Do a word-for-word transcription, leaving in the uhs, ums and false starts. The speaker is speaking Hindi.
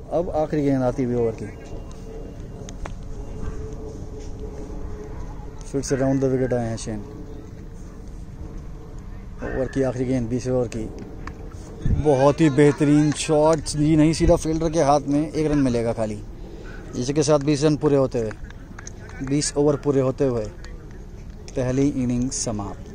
अब आखिरी गेंद आती हुई ओवर की, फिर से राउंड द विकेट आए हैं शेन। ओवर की आखिरी गेंद बीस ओवर की, बहुत ही बेहतरीन शॉट जी, नहीं सीधा फील्डर के हाथ में, एक रन मिलेगा खाली। जिसके साथ बीस रन पूरे होते हुए, बीस ओवर पूरे होते हुए पहली इनिंग समाप्त।